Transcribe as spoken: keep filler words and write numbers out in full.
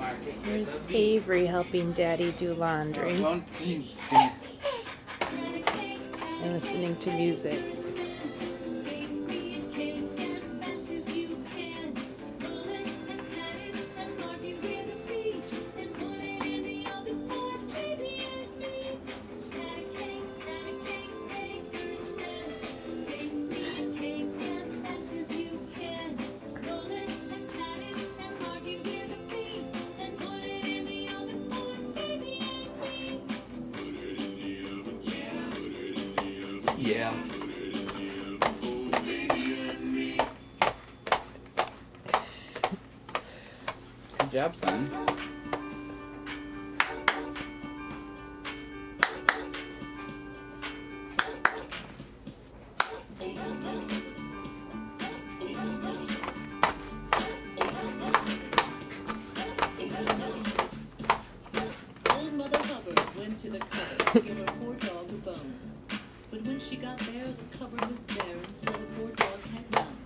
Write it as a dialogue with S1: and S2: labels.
S1: There's Avery helping Daddy do laundry
S2: Don't think.
S1: and listening to music.
S2: Yeah. Good job, son.
S3: Old Mother Hubbard went to the cupboard to give her poor dog a bone. But when she got there, the cupboard was bare, and so the poor dog had none.